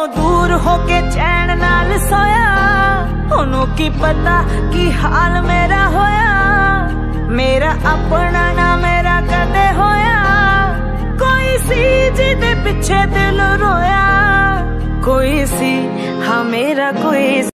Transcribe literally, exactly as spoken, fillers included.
दूर होके चैन नाल सोया, ओनू की पता की हाल मेरा होया। मेरा अपना ना मेरा कदे होया, कोई सी जिदे पिछे दिल रोया। कोई सी हाँ मेरा कोई